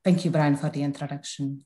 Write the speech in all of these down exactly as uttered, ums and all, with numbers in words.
Thank you, Brian, for the introduction.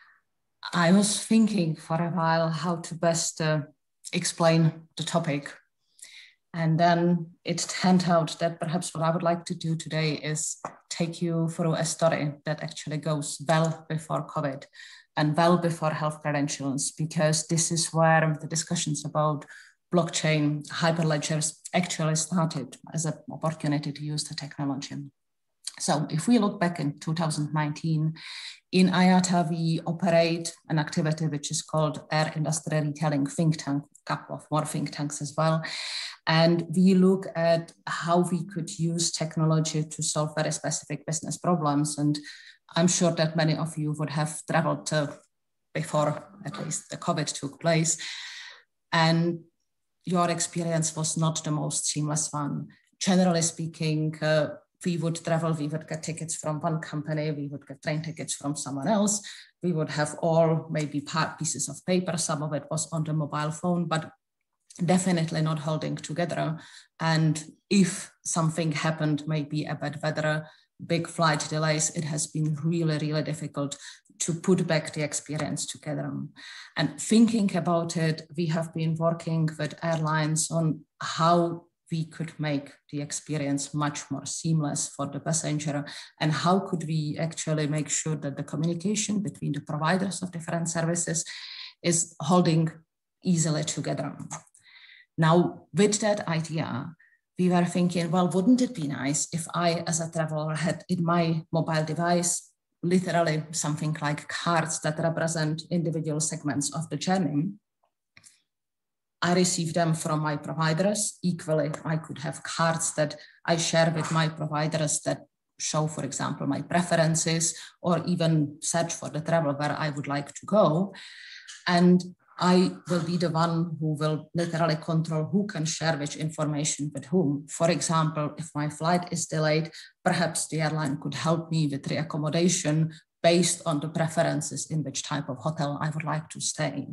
I was thinking for a while how to best uh, explain the topic. And then it turned out that perhaps what I would like to do today is take you through a story that actually goes well before COVID and well before health credentials, because this is where the discussions about blockchain, hyperledgers actually started as an opportunity to use the technology. So if we look back in two thousand nineteen, in I A T A, we operate an activity which is called Air Industry Retailing Think Tank, a couple of more think tanks as well. And we look at how we could use technology to solve very specific business problems. And I'm sure that many of you would have traveled to before at least the COVID took place. And your experience was not the most seamless one. Generally speaking, uh, we would travel, we would get tickets from one company, we would get train tickets from someone else. We would have all maybe part pieces of paper. Some of it was on the mobile phone, but definitely not holding together. And if something happened, maybe a bad weather, big flight delays, it has been really, really difficult to put back the experience together. And thinking about it, we have been working with airlines on how we could make the experience much more seamless for the passenger, and how could we actually make sure that the communication between the providers of different services is holding easily together. Now, with that idea, we were thinking, well, wouldn't it be nice if I, as a traveler, had in my mobile device literally something like cards that represent individual segments of the journey? I receive them from my providers. Equally, I could have cards that I share with my providers that show, for example, my preferences, or even search for the travel where I would like to go. And I will be the one who will literally control who can share which information with whom. For example, if my flight is delayed, perhaps the airline could help me with the accommodation based on the preferences in which type of hotel I would like to stay.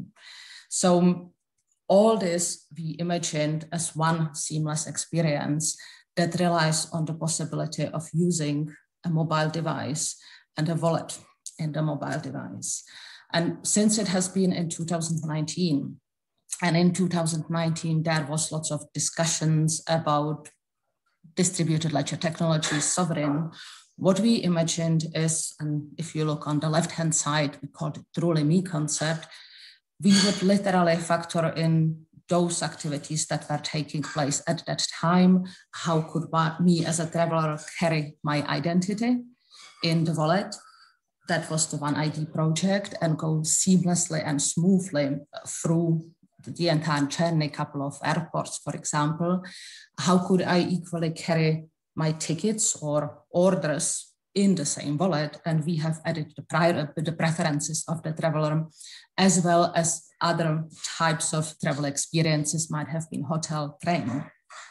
So all this we imagined as one seamless experience that relies on the possibility of using a mobile device and a wallet in the mobile device. And since it has been in two thousand nineteen, and in two thousand nineteen, there was lots of discussions about distributed ledger technology, sovereign, what we imagined is, and if you look on the left-hand side, we call it truly me concept, we would literally factor in those activities that were taking place at that time. How could me as a traveler carry my identity in the wallet? That was the One I D project, and go seamlessly and smoothly through the entire journey, a couple of airports, for example. How could I equally carry my tickets or orders in the same wallet? And we have added the, prior, the preferences of the traveler, as well as other types of travel experiences, might have been hotel, train.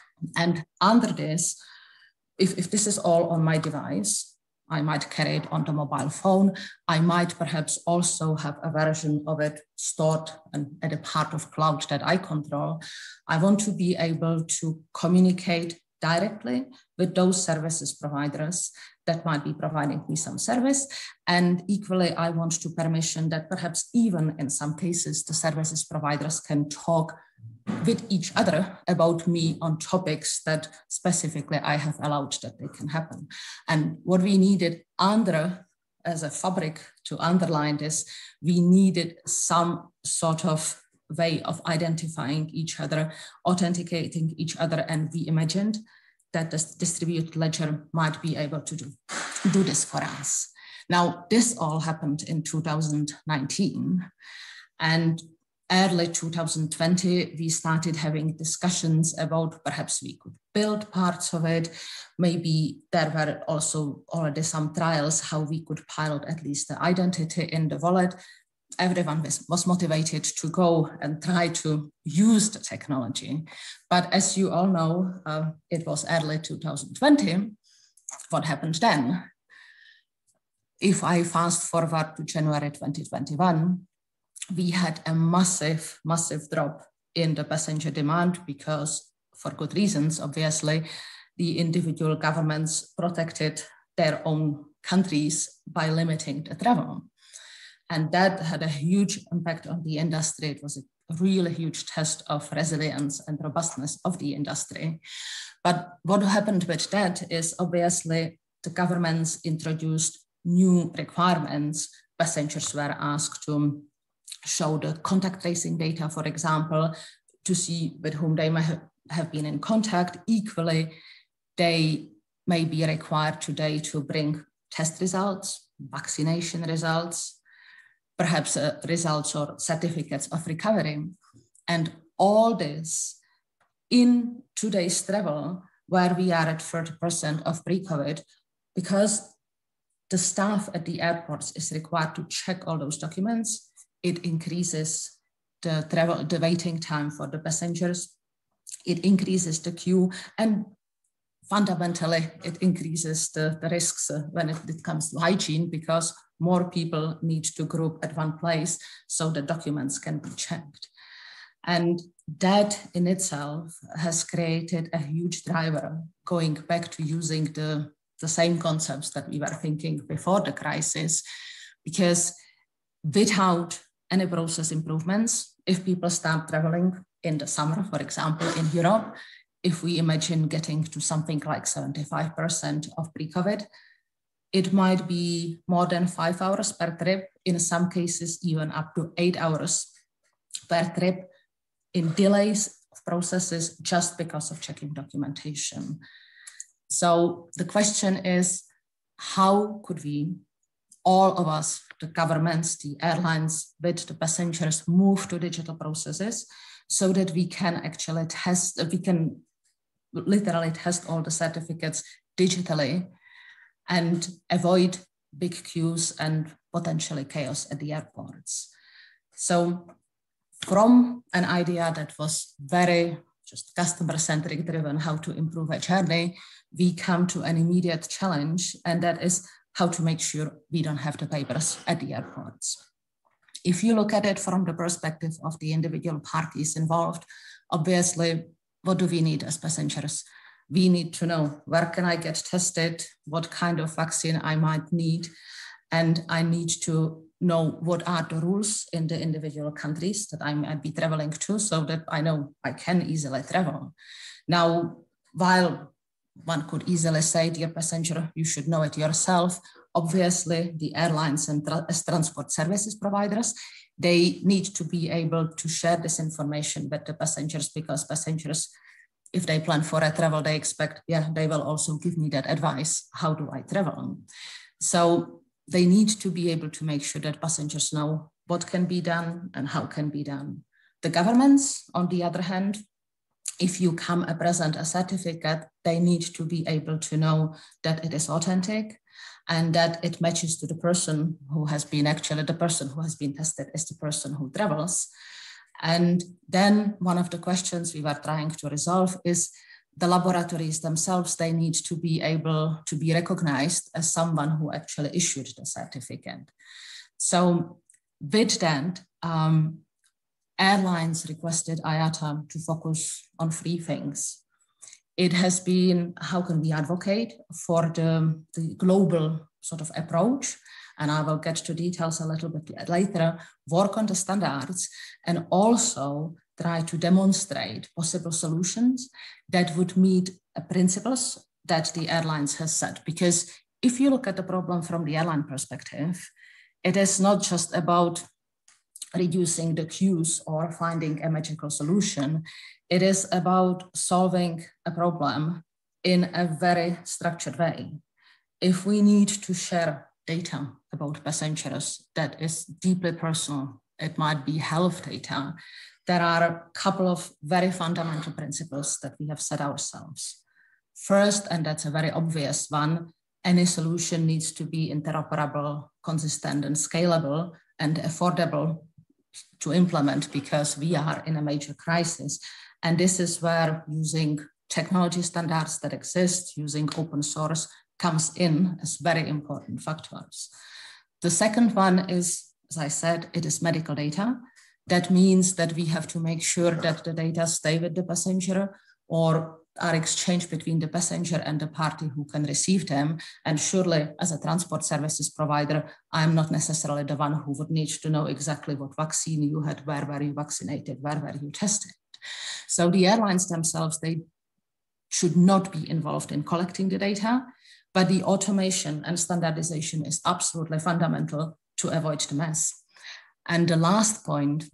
And under this, if, if this is all on my device, I might carry it on the mobile phone. I might perhaps also have a version of it stored and at a part of cloud that I control. I want to be able to communicate directly with those services providers that might be providing me some service. And equally, I want to permission that perhaps even in some cases, the services providers can talk with each other about me on topics that specifically I have allowed that they can happen. And what we needed under, as a fabric to underline this, we needed some sort of way of identifying each other, authenticating each other, and we imagined that the distributed ledger might be able to do, do this for us. Now, this all happened in two thousand nineteen, and early two thousand twenty, we started having discussions about perhaps we could build parts of it. Maybe there were also already some trials how we could pilot at least the identity in the wallet. Everyone was, was motivated to go and try to use the technology. But as you all know, uh, it was early two thousand twenty. What happened then? If I fast forward to January twenty twenty-one, we had a massive, massive drop in the passenger demand because, for good reasons, obviously, the individual governments protected their own countries by limiting the travel. And that had a huge impact on the industry. It was a really huge test of resilience and robustness of the industry. But what happened with that is obviously the governments introduced new requirements. Passengers were asked to show the contact tracing data, for example, to see with whom they may have been in contact. Equally, they may be required today to bring test results, vaccination results, perhaps uh, results or certificates of recovery. And all this in today's travel, where we are at thirty percent of pre-COVID, because the staff at the airports is required to check all those documents, it increases the travel, the waiting time for the passengers. It increases the queue, and fundamentally, it increases the, the risks uh, when it, it comes to hygiene, because more people need to group at one place so the documents can be checked. And that in itself has created a huge driver going back to using the, the same concepts that we were thinking before the crisis, because without any process improvements, if people start traveling in the summer, for example, in Europe, if we imagine getting to something like seventy-five percent of pre-COVID, it might be more than five hours per trip, in some cases even up to eight hours per trip in delays of processes just because of checking documentation. So the question is, how could we, all of us, the governments, the airlines, with the passengers, move to digital processes so that we can actually test, we can literally test all the certificates digitally and avoid big queues and potentially chaos at the airports. So from an idea that was very just customer-centric driven, how to improve a journey, we come to an immediate challenge, and that is how to make sure we don't have the papers at the airports. If you look at it from the perspective of the individual parties involved, obviously, what do we need as passengers? We need to know, where can I get tested? What kind of vaccine I might need? And I need to know what are the rules in the individual countries that I might be traveling to, so that I know I can easily travel. Now, while one could easily say, dear passenger, you should know it yourself, obviously the airlines and tra as transport services providers, they need to be able to share this information with the passengers, because passengers, if they plan for a travel, they expect, yeah, they will also give me that advice. How do I travel? So they need to be able to make sure that passengers know what can be done and how can be done. The governments, on the other hand, if you come and present a certificate, they need to be able to know that it is authentic and that it matches to the person who has been actually, the person who has been tested is the person who travels. And then one of the questions we were trying to resolve is the laboratories themselves, they need to be able to be recognized as someone who actually issued the certificate. So with that, um, airlines requested I A T A to focus on three things. It has been, how can we advocate for the, the global sort of approach? And I will get to details a little bit later, work on the standards, and also try to demonstrate possible solutions that would meet principles that the airlines has set. Because if you look at the problem from the airline perspective, it is not just about reducing the queues or finding a magical solution. It is about solving a problem in a very structured way. If we need to share data about passengers that is deeply personal, it might be health data, there are a couple of very fundamental principles that we have set ourselves. First, and that's a very obvious one, any solution needs to be interoperable, consistent, and scalable, and affordable to implement, because we are in a major crisis. And this is where using technology standards that exist, using open source, comes in as very important factors. The second one is, as I said, it is medical data. That means that we have to make sure that the data stay with the passenger, or are exchanged between the passenger and the party who can receive them. And surely, as a transport services provider, I'm not necessarily the one who would need to know exactly what vaccine you had, where were you vaccinated, where were you tested. So the airlines themselves, they should not be involved in collecting the data, but the automation and standardization is absolutely fundamental to avoid the mess. And the last point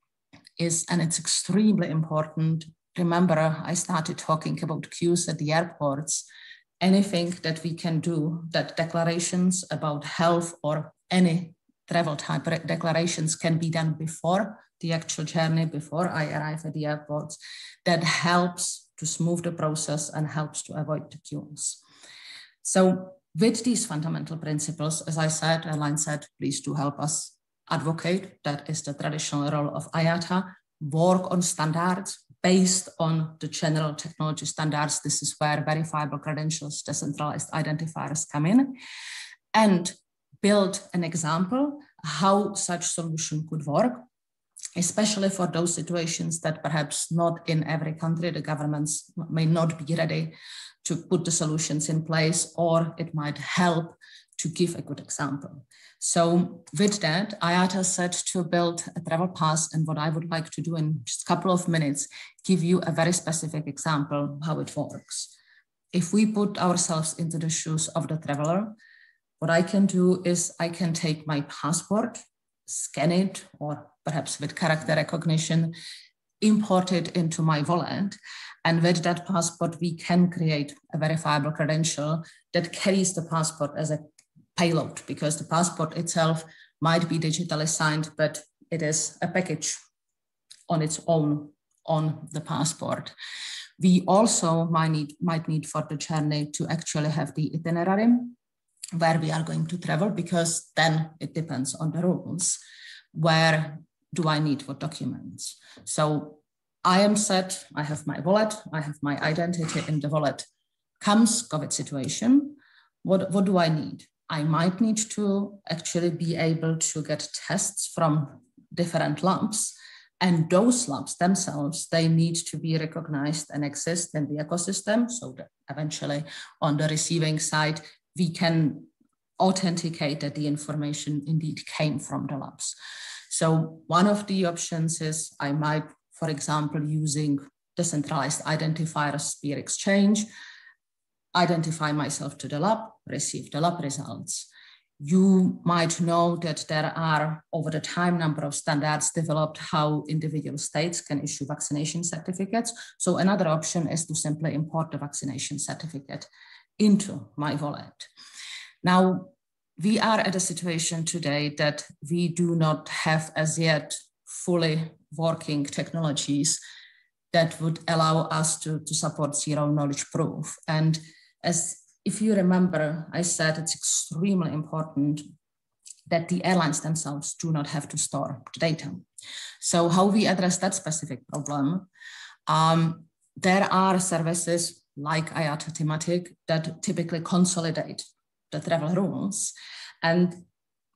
is, and it's extremely important, remember I started talking about queues at the airports. Anything that we can do, that declarations about health or any travel type declarations can be done before the actual journey, before I arrive at the airports, that helps to smooth the process and helps to avoid the queues. So with these fundamental principles, as I said, airline said, please do help us advocate. That is the traditional role of I A T A. Work on standards based on the general technology standards. This is where verifiable credentials, decentralized identifiers come in, and build an example how such solution could work, especially for those situations that perhaps not in every country, the governments may not be ready to put the solutions in place, or it might help to give a good example. So with that, I A T A set to build a travel pass, and what I would like to do in just a couple of minutes, give you a very specific example how it works. If we put ourselves into the shoes of the traveler, what I can do is I can take my passport, scan it, or perhaps with character recognition, import it into my wallet. And with that passport, we can create a verifiable credential that carries the passport as a payload, because the passport itself might be digitally signed, but it is a package on its own on the passport. We also might need, might need for the journey to actually have the itinerary where we are going to travel, because then it depends on the rules. Where do I need what documents? So I am set, I have my wallet, I have my identity in the wallet. Comes COVID situation, what, what do I need? I might need to actually be able to get tests from different labs, and those labs themselves, they need to be recognized and exist in the ecosystem, so that eventually on the receiving side, we can authenticate that the information indeed came from the labs. So one of the options is I might, for example, using decentralized identifiers, peer exchange, identify myself to the lab, receive the lab results. You might know that there are, over the time, number of standards developed how individual states can issue vaccination certificates. So another option is to simply import the vaccination certificate into my wallet. Now, we are at a situation today that we do not have as yet fully working technologies that would allow us to, to support zero knowledge proof. And as if you remember, I said it's extremely important that the airlines themselves do not have to store the data. So how we address that specific problem, um, there are services like I A T A thematic that typically consolidate the travel rules. And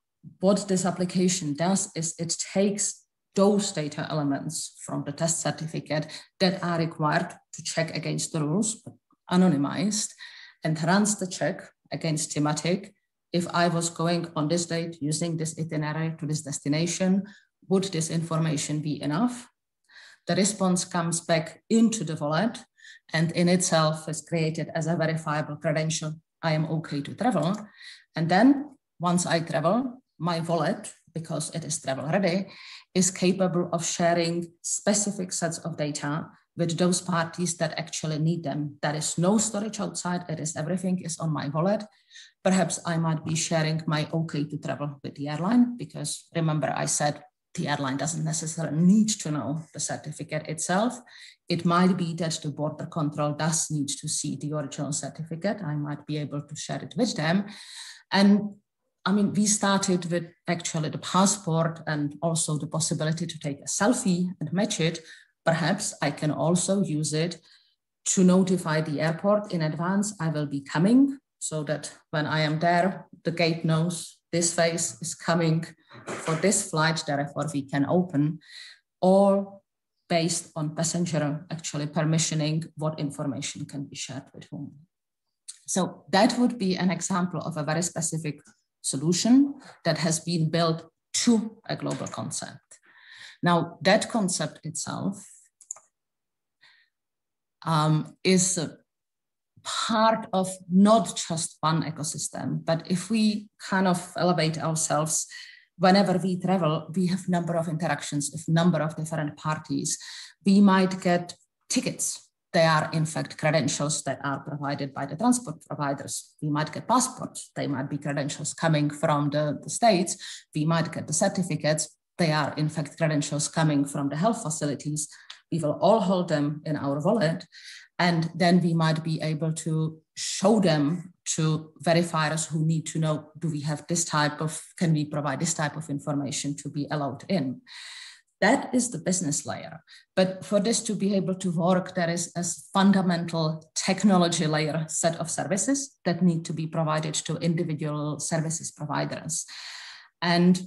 what this application does is it takes those data elements from the test certificate that are required to check against the rules, but anonymized, and runs the check against thematic. If I was going on this date using this itinerary to this destination, would this information be enough? The response comes back into the wallet, and in itself is created as a verifiable credential. I am okay to travel. And then once I travel, my wallet, because it is travel ready, is capable of sharing specific sets of data with those parties that actually need them. There is no storage outside, it is everything is on my wallet. Perhaps I might be sharing my okay to travel with the airline, because remember I said the airline doesn't necessarily need to know the certificate itself. It might be that the border control does need to see the original certificate. I might be able to share it with them. And I mean, we started with actually the passport and also the possibility to take a selfie and match it. Perhaps I can also use it to notify the airport in advance I will be coming, so that when I am there, the gate knows this face is coming for this flight, therefore we can open. Or based on passenger actually permissioning what information can be shared with whom. So that would be an example of a very specific solution that has been built to a global concept. Now, that concept itself um, is a part of not just one ecosystem, but if we kind of elevate ourselves, whenever we travel, we have number of interactions with number of different parties. We might get tickets. They are, in fact, credentials that are provided by the transport providers. We might get passports. They might be credentials coming from the, the States. We might get the certificates. They are, in fact, credentials coming from the health facilities. We will all hold them in our wallet. And then we might be able to show them to verifiers who need to know, do we have this type of, can we provide this type of information to be allowed in? That is the business layer. But for this to be able to work, there is a fundamental technology layer set of services that need to be provided to individual services providers. And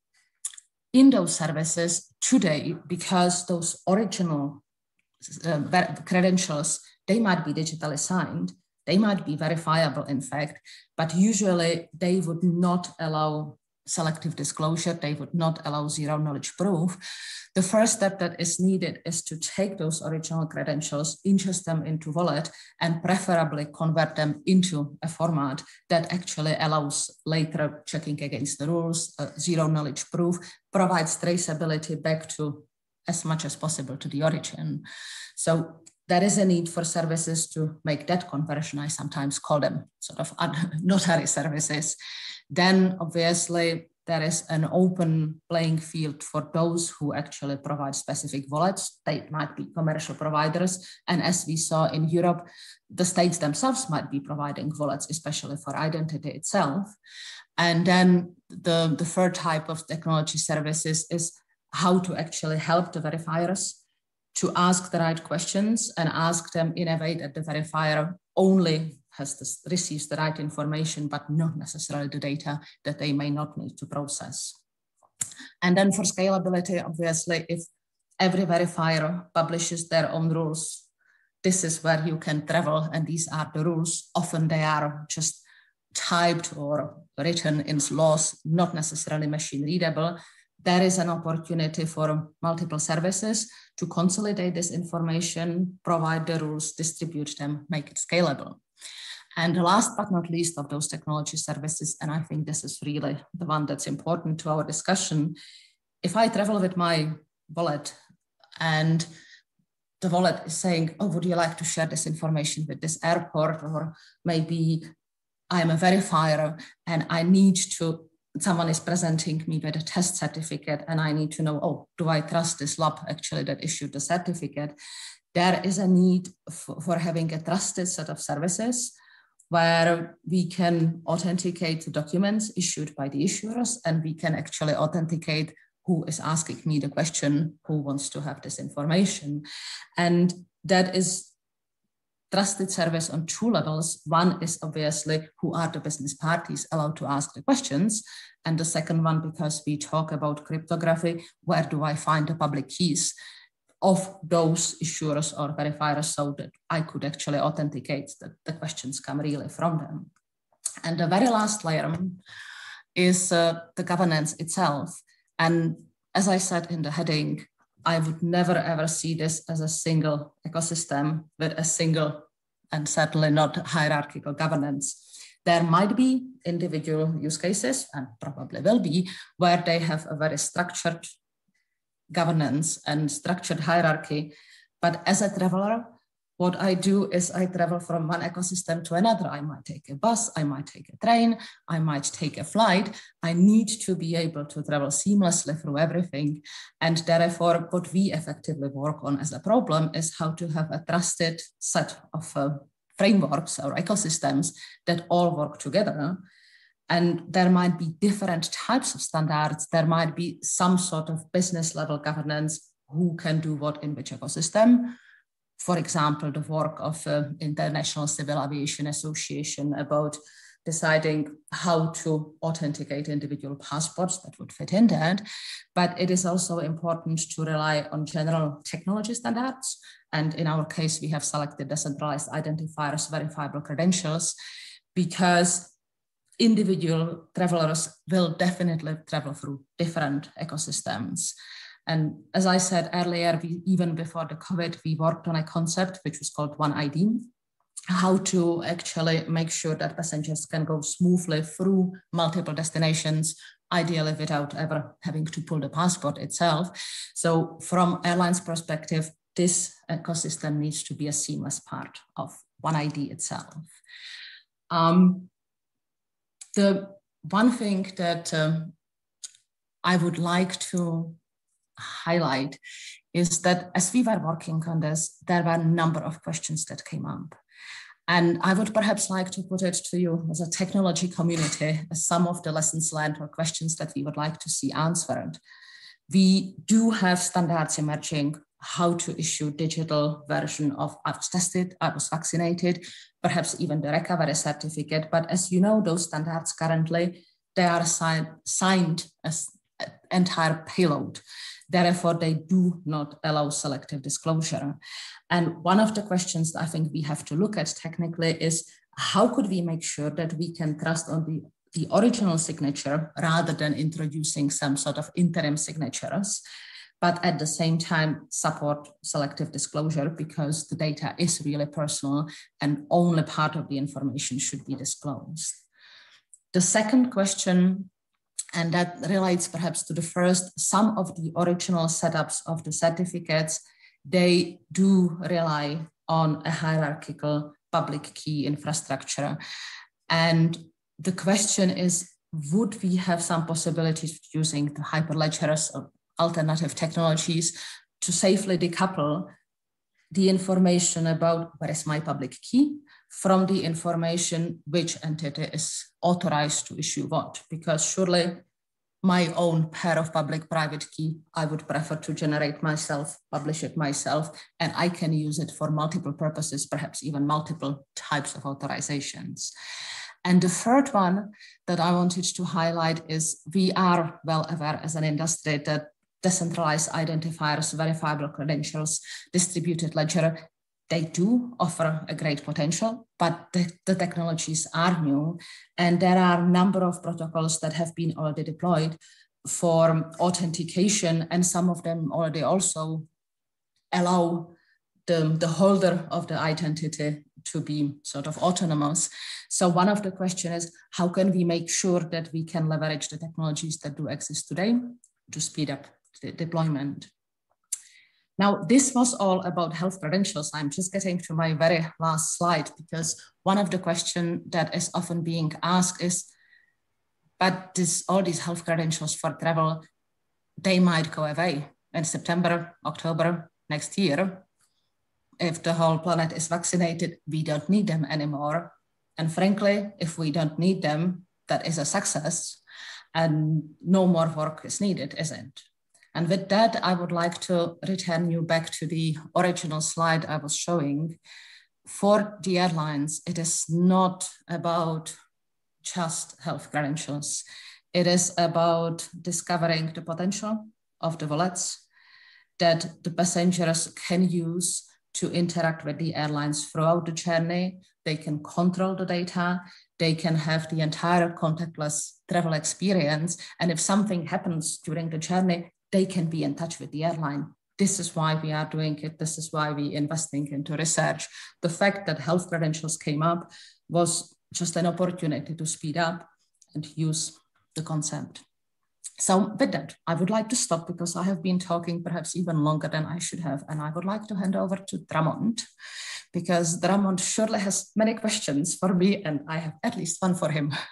in those services today, because those original uh, credentials, they might be digitally signed, they might be verifiable, in fact, but usually they would not allow selective disclosure, they would not allow zero knowledge proof. The first step that is needed is to take those original credentials, ingest them into wallet, and preferably convert them into a format that actually allows later checking against the rules, uh, zero knowledge proof, provides traceability back to as much as possible to the origin. So there is a need for services to make that conversion. I sometimes call them sort of notary services. Then obviously there is an open playing field for those who actually provide specific wallets. They might be commercial providers. And as we saw in Europe, the states themselves might be providing wallets, especially for identity itself. And then the, the third type of technology services is how to actually help the verifiers to ask the right questions and ask them in a way that the verifier only has this, receives the right information, but not necessarily the data that they may not need to process. And then for scalability, obviously, if every verifier publishes their own rules, this is where you can travel, and these are the rules. Often they are just typed or written in laws, not necessarily machine readable. There is an opportunity for multiple services to consolidate this information, provide the rules, distribute them, make it scalable. And the last but not least of those technology services, and I think this is really the one that's important to our discussion, if I travel with my wallet and the wallet is saying, oh, would you like to share this information with this airport? Or maybe I'm a verifier and I need to, someone is presenting me with a test certificate and I need to know, oh, do I trust this lab actually that issued the certificate? There is a need for, for having a trusted set of services where we can authenticate the documents issued by the issuers, and we can actually authenticate who is asking me the question, who wants to have this information. And that is trusted service on two levels. One is obviously who are the business parties allowed to ask the questions. And the second one, because we talk about cryptography, where do I find the public keys of those issuers or verifiers so that I could actually authenticate that the questions come really from them. And the very last layer is uh, the governance itself. And as I said in the heading, I would never ever see this as a single ecosystem with a single and certainly not hierarchical governance. There might be individual use cases, and probably will be, where they have a very structured governance and structured hierarchy. But as a traveler, what I do is I travel from one ecosystem to another. I might take a bus, I might take a train, I might take a flight. I need to be able to travel seamlessly through everything. And therefore, what we effectively work on as a problem is how to have a trusted set of uh, frameworks or ecosystems that all work together. And there might be different types of standards. There might be some sort of business level governance, who can do what in which ecosystem. For example, the work of the uh, International Civil Aviation Association about deciding how to authenticate individual passports that would fit in that. But it is also important to rely on general technology standards. And in our case, we have selected decentralized identifiers, verifiable credentials, because individual travelers will definitely travel through different ecosystems. And as I said earlier, we, even before the COVID, we worked on a concept which was called One I D, how to actually make sure that passengers can go smoothly through multiple destinations, ideally without ever having to pull the passport itself. So from airlines' perspective, this ecosystem needs to be a seamless part of One I D itself. Um, the one thing that um, I would like to highlight is that as we were working on this, there were a number of questions that came up. And I would perhaps like to put it to you as a technology community, as some of the lessons learned or questions that we would like to see answered. We do have standards emerging how to issue digital version of I was tested, I was vaccinated, perhaps even the recovery certificate. But as you know, those standards currently, they are signed, signed as entire payload. Therefore, they do not allow selective disclosure. And one of the questions that I think we have to look at technically is how could we make sure that we can trust on the, the original signature rather than introducing some sort of interim signatures, but at the same time support selective disclosure, because the data is really personal and only part of the information should be disclosed. The second question, and that relates perhaps to the first, some of the original setups of the certificates, they do rely on a hierarchical public key infrastructure. And the question is, would we have some possibilities using the Hyperledgers or alternative technologies to safely decouple the information about where is my public key from the information which entity is authorized to issue what? Because surely my own pair of public-private key, I would prefer to generate myself, publish it myself, and I can use it for multiple purposes, perhaps even multiple types of authorizations. And the third one that I wanted to highlight is we are well aware as an industry that decentralized identifiers, verifiable credentials, distributed ledger, they do offer a great potential, but the, the technologies are new. And there are a number of protocols that have been already deployed for authentication, and some of them already also allow the, the holder of the identity to be sort of autonomous. So one of the questions is, how can we make sure that we can leverage the technologies that do exist today to speed up the deployment? Now, this was all about health credentials. I'm just getting to my very last slide, because one of the questions that is often being asked is, but this, all these health credentials for travel, they might go away in September, October next year. If the whole planet is vaccinated, we don't need them anymore. And frankly, if we don't need them, that is a success and no more work is needed, isn't it? And with that, I would like to return you back to the original slide I was showing. For the airlines, it is not about just health credentials. It is about discovering the potential of the wallets that the passengers can use to interact with the airlines throughout the journey. They can control the data. They can have the entire contactless travel experience. And if something happens during the journey, they can be in touch with the airline. This is why we are doing it. This is why we're investing into research. The fact that health credentials came up was just an opportunity to speed up and use the concept. So with that, I would like to stop because I have been talking perhaps even longer than I should have. And I would like to hand over to Drummond, because Drummond surely has many questions for me, and I have at least one for him.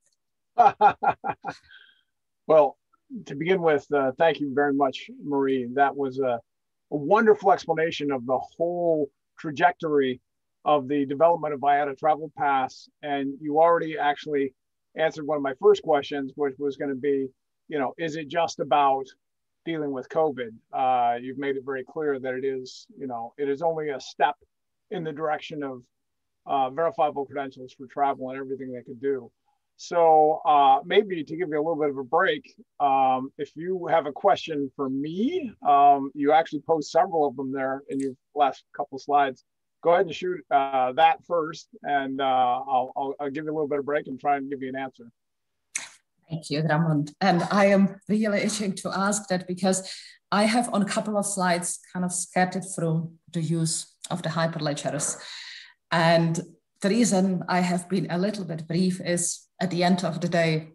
Well, to begin with, uh, thank you very much, Marie. That was a, a wonderful explanation of the whole trajectory of the development of I A T A Travel Pass. And you already actually answered one of my first questions, which was going to be, you know, is it just about dealing with COVID? Uh, you've made it very clear that it is, you know, it is only a step in the direction of uh, verifiable credentials for travel and everything they could do. So uh, maybe to give you a little bit of a break, um, if you have a question for me, um, you actually posed several of them there in your last couple slides. Go ahead and shoot uh, that first, and uh, I'll, I'll, I'll give you a little bit of break and try and give you an answer. Thank you, Drummond. And I am really itching to ask that because I have on a couple of slides kind of scattered through the use of the hyperledgers. And the reason I have been a little bit brief is at the end of the day,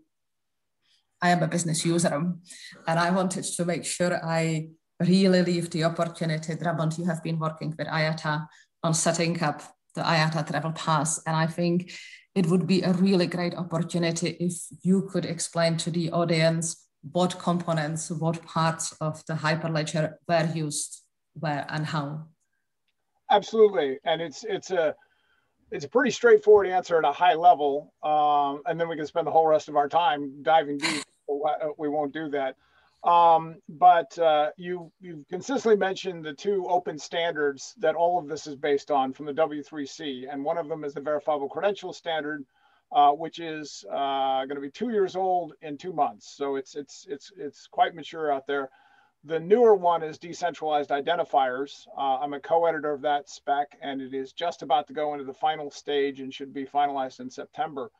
I am a business user, and I wanted to make sure I really leave the opportunity. Drummond, you have been working with I A T A on setting up the I A T A travel pass, and I think it would be a really great opportunity if you could explain to the audience what components, what parts of the Hyperledger were used, where and how. Absolutely, and it's it's a it's a pretty straightforward answer at a high level, um, and then we can spend the whole rest of our time diving deep. But we won't do that. Um, but uh, you, you've consistently mentioned the two open standards that all of this is based on from the W three C. And one of them is the verifiable credential standard, uh, which is uh, going to be two years old in two months. So it's, it's, it's, it's quite mature out there. The newer one is decentralized identifiers. Uh, I'm a co-editor of that spec, and it is just about to go into the final stage and should be finalized in September.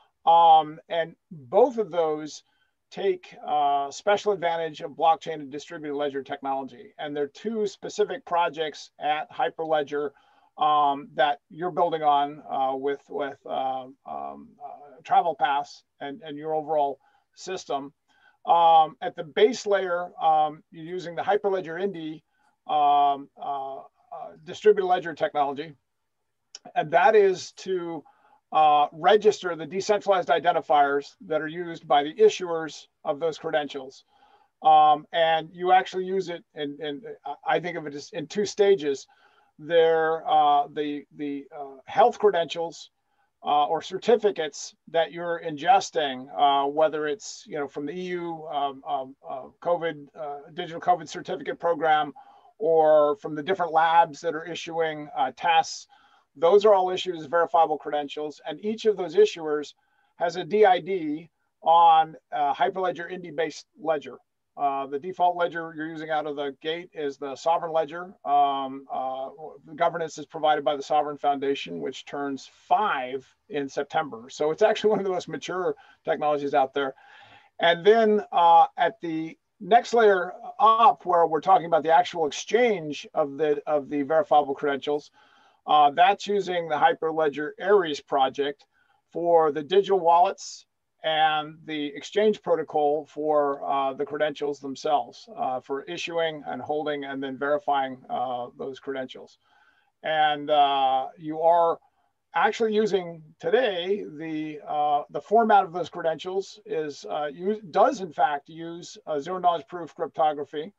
Um, and both of those take uh, special advantage of blockchain and distributed ledger technology. And they're two specific projects at Hyperledger um, that you're building on uh, with, with uh, um, uh, Travel Pass and, and your overall system. Um, at the base layer, um, you're using the Hyperledger Indy um, uh, uh, distributed ledger technology. And that is to Uh, register the decentralized identifiers that are used by the issuers of those credentials. Um, and you actually use it, in, in, I think of it as in two stages. They're uh, the, the uh, health credentials uh, or certificates that you're ingesting, uh, whether it's you know from the E U um, um, uh, COVID, uh, digital COVID certificate program, or from the different labs that are issuing uh, tests. Those are all issued as verifiable credentials, and each of those issuers has a D I D on a Hyperledger Indy-based ledger. Uh, the default ledger you're using out of the gate is the Sovereign Ledger. Um, uh, the governance is provided by the Sovereign Foundation, which turns five in September. So it's actually one of the most mature technologies out there. And then uh, at the next layer up, where we're talking about the actual exchange of the, of the verifiable credentials, Uh, that's using the Hyperledger Aries project for the digital wallets and the exchange protocol for uh, the credentials themselves, uh, for issuing and holding and then verifying uh, those credentials. And uh, you are actually using today, the, uh, the format of those credentials is, uh, use, does in fact use uh, zero knowledge proof cryptography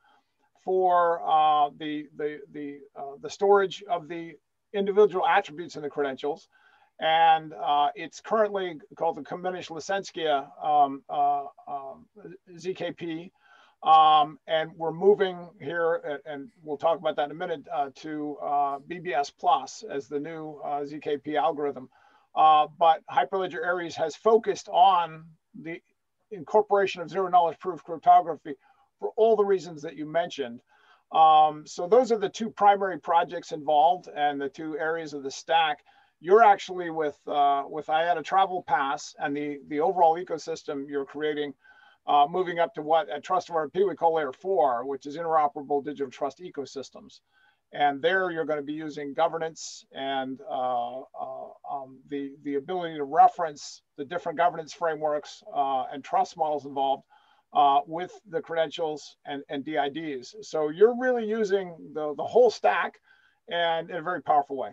for uh, the, the, the, uh, the storage of the individual attributes in the credentials. And uh, it's currently called the Komenish Lisenskia um, uh, uh, Z K P. Um, and we're moving here, and, and we'll talk about that in a minute, uh, to uh, B B S Plus as the new uh, Z K P algorithm. Uh, but Hyperledger Aries has focused on the incorporation of zero knowledge proof cryptography for all the reasons that you mentioned. Um, so those are the two primary projects involved and the two areas of the stack. You're actually with uh, with I A T A Travel Pass and the, the overall ecosystem you're creating, uh, moving up to what at Trust of R P we call layer four, which is interoperable digital trust ecosystems. And there you're going to be using governance and uh, uh, um, the, the ability to reference the different governance frameworks uh, and trust models involved Uh, with the credentials and, and D I Ds. So you're really using the, the whole stack and in a very powerful way.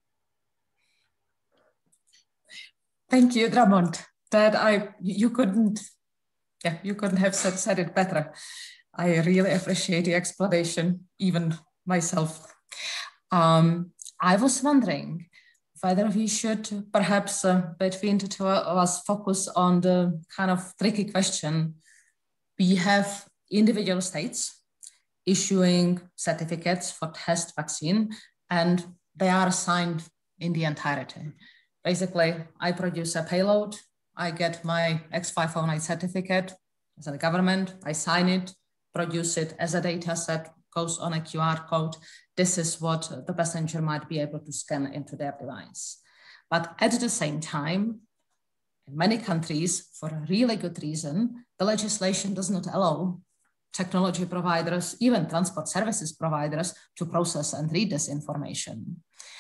Thank you, Drummond. That I, you couldn't, yeah, you couldn't have said, said it better. I really appreciate the explanation, even myself. Um, I was wondering whether we should perhaps uh, between the two of us focus on the kind of tricky question. We have individual states issuing certificates for test vaccine, and they are assigned in the entirety. Basically, I produce a payload, I get my X five oh nine certificate as a government, I sign it, produce it as a data set, goes on a Q R code. This is what the passenger might be able to scan into their device. But at the same time, in many countries, for a really good reason, the legislation does not allow technology providers, even transport services providers, to process and read this information.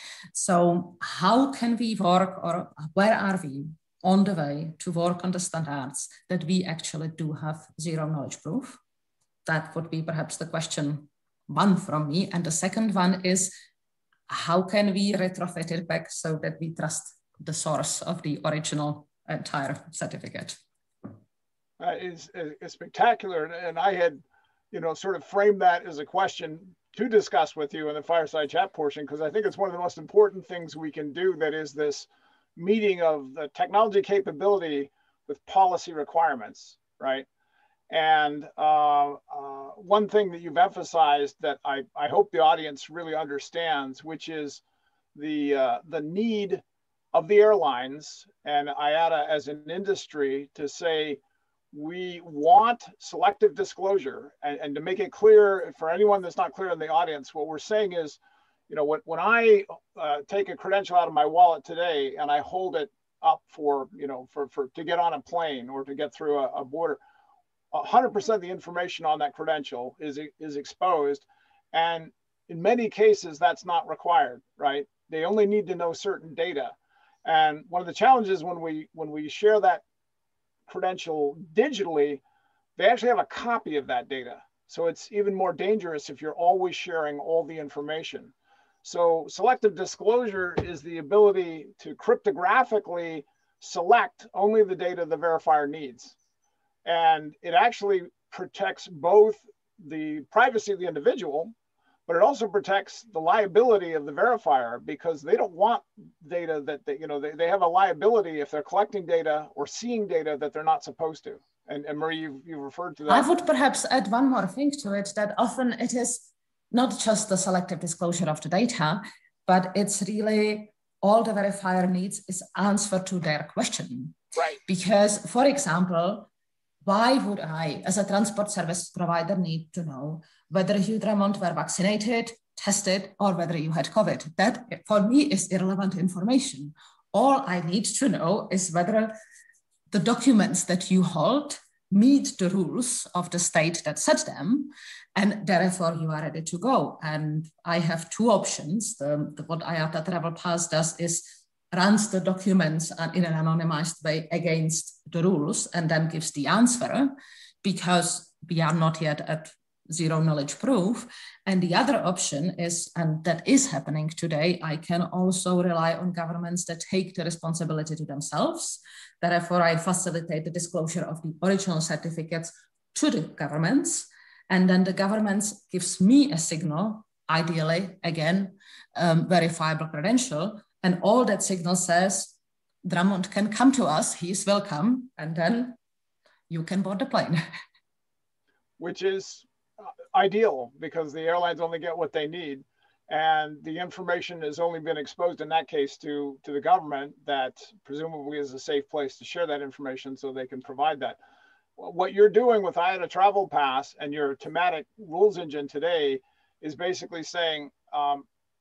So how can we work, or where are we on the way to work on the standards that we actually do have zero knowledge proof? That would be perhaps the question one from me. And the second one is, how can we retrofit it back so that we trust the source of the original entire certificate? Uh, is, is spectacular. And I had, you know, sort of framed that as a question to discuss with you in the fireside chat portion, because I think it's one of the most important things we can do, that is this meeting of the technology capability with policy requirements, right? And uh, uh, one thing that you've emphasized that I, I hope the audience really understands, which is the, uh, the need of the airlines and I A T A as an industry to say, we want selective disclosure. And, and to make it clear for anyone that's not clear in the audience, what we're saying is, you know, when, when I uh, take a credential out of my wallet today and I hold it up for, you know, for, for to get on a plane or to get through a, a border, one hundred percent of the information on that credential is, is exposed. And in many cases, that's not required, right? They only need to know certain data. And one of the challenges when we, when we share that credential digitally, they actually have a copy of that data. So it's even more dangerous if you're always sharing all the information. So selective disclosure is the ability to cryptographically select only the data the verifier needs. And it actually protects both the privacy of the individual, but it also protects the liability of the verifier, because they don't want data that they, you know, they, they have a liability if they're collecting data or seeing data that they're not supposed to. And, and Marie, you, you referred to that. I would perhaps add one more thing to it, that often it is not just the selective disclosure of the data, but it's really all the verifier needs is answer to their question. Right. Because, for example, why would I, as a transport service provider, need to know whether you, Drummond, were vaccinated, tested, or whether you had COVID? That, for me, is irrelevant information. All I need to know is whether the documents that you hold meet the rules of the state that set them, and therefore you are ready to go. And I have two options. The, the, what I A T A Travel Pass does is runs the documents in an anonymized way against the rules and then gives the answer, because we are not yet at zero knowledge proof. And the other option is, and that is happening today, I can also rely on governments that take the responsibility to themselves. Therefore, I facilitate the disclosure of the original certificates to the governments. And then the governments gives me a signal, ideally, again, um, verifiable credential. And all that signal says, Drummond can come to us, he is welcome, and then you can board the plane. Which is ideal, because the airlines only get what they need. And the information has only been exposed in that case to, to the government, that presumably is a safe place to share that information so they can provide that. What you're doing with I A T A Travel Pass and your thematic rules engine today is basically saying, um,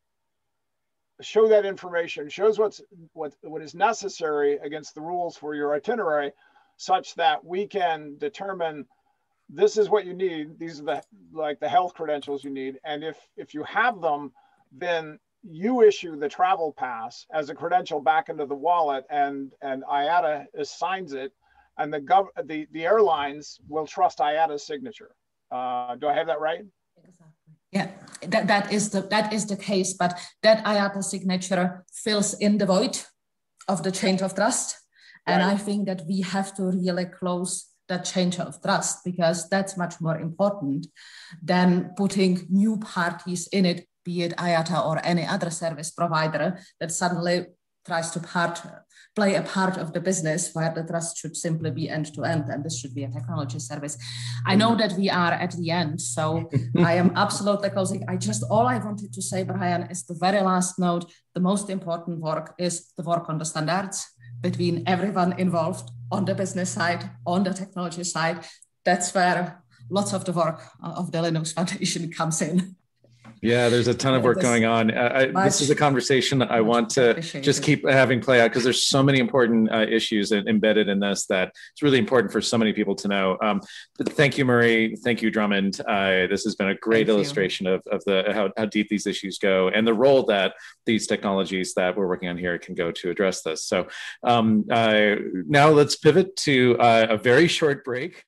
show that information, shows what's what what is necessary against the rules for your itinerary, such that we can determine this is what you need. These are the like the health credentials you need, and if if you have them, then you issue the travel pass as a credential back into the wallet, and and I A T A assigns it, and the gov the the airlines will trust I A T A's signature. Uh, do I have that right? Exactly. Yeah, that, that is the that is the case, but that I A T A signature fills in the void of the chain of trust. And right. I think that we have to really close that chain of trust, because that's much more important than putting new parties in it, be it I A T A or any other service provider that suddenly tries to part play a part of the business where the trust should simply be end-to-end, and this should be a technology service. I know that we are at the end, so I am absolutely closing. I just, all I wanted to say, Brian, is the very last note. The most important work is the work on the standards between everyone involved on the business side, on the technology side. That's where lots of the work of the Linux Foundation comes in. Yeah, there's a ton of work going on. Uh, I, this is a conversation I want to just keep having play out because there's so many important uh, issues embedded in this that it's really important for so many people to know. Um, but thank you, Marie. Thank you, Drummond. Uh, this has been a great thank illustration of, of the how, how deep these issues go and the role that these technologies that we're working on here can go to address this. So um, uh, now let's pivot to uh, a very short break.